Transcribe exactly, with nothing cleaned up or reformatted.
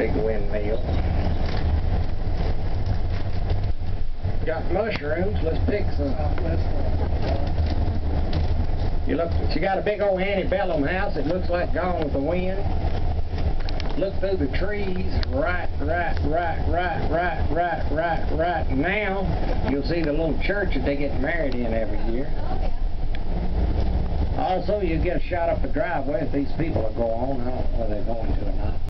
big windmill. Got mushrooms. Let's pick some. You look. She got a big old antebellum house. It looks like gone with the wind. Look through the trees. Right, right, right, right, right, right, right, right. Now you'll see the little church that they get married in every year. Also, you get a shot up the driveway if these people will go on. I don't know whether they're going to or not.